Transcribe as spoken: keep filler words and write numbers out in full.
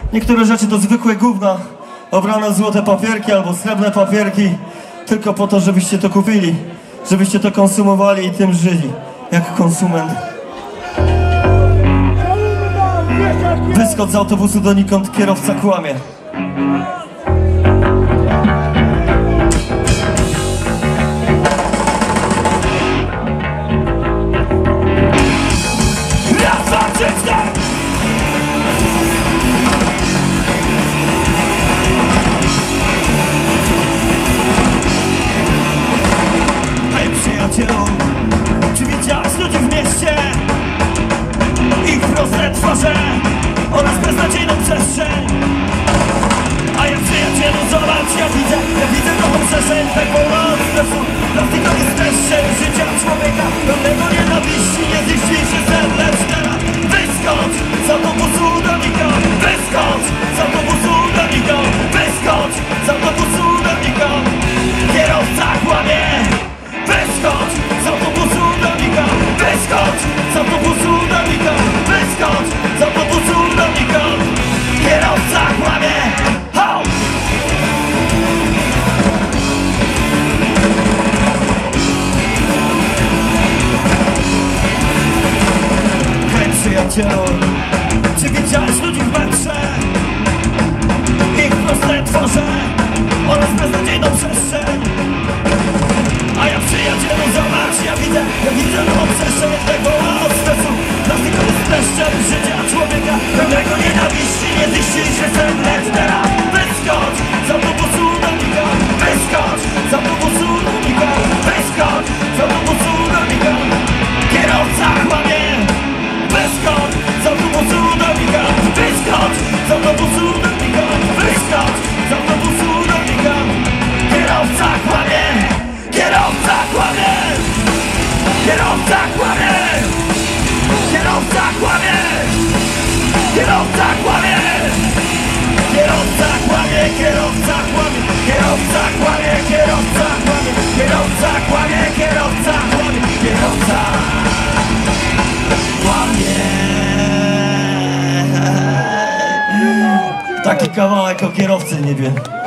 Niektóre rzeczy to zwykłe gówna, obrane złote papierki albo srebrne papierki, tylko po to, żebyście to kupili, żebyście to konsumowali i tym żyli, jak konsument. Wyskocz z autobusu donikąd, kierowca kłamie. Raz, dwa, trzy, cztery! Hej przyjacielu, czy widziałeś ludzi w mieście? Ich proste twarze oraz beznadziejną przestrzeń. A ja przyjacielu, zobacz, ja widzę, ja widzę nową przestrzeń. Tak wolno od stresu, plastikowy streszczeń życia człowieka pełnego nienawiści, nie ziści się sen, lecz teraz wyskocz z autobusu donikąd, wyskocz z autobusu donikąd, wyskocz z autobusu donikąd. Kierowca kłamie, wyskocz z autobusu donikąd, wyskocz z autobusu donikąd, wyskocz z autobusu donikąd. Kierowca kłamie. Ho! Hej przyjacielu, czy widziałeś ludzi w metrze? Ich proste twarze oraz beznadziejną przestrzeń. A ja przyjacielu, zobacz, ja widzę, ja widzę nową przestrzeń. Tak woła od stresu, plastikowy streszczeń życia człowieka pełnego nienawiści, nie ziści się sen, lecz teraz wyskocz z autobusu donikąd, wyskocz z autobusu donikąd, wyskocz z autobusu donikąd. Kierowca kłamie, wyskocz z autobusu donikąd, wyskocz z autobusu donikąd, wyskocz z autobusu donikąd. Kierowca kłamie, kierowca kłamie, kierowca kłamie, kierowca kłamie, kierowca kłamie, kierowca kłamie, kierowca kłamie, kierowca kłamie, kierowca kłamie, kierowca kłamie, kierowca kłamie, kierowca kłamie. Taki kawałek o kierowcy nie wiem.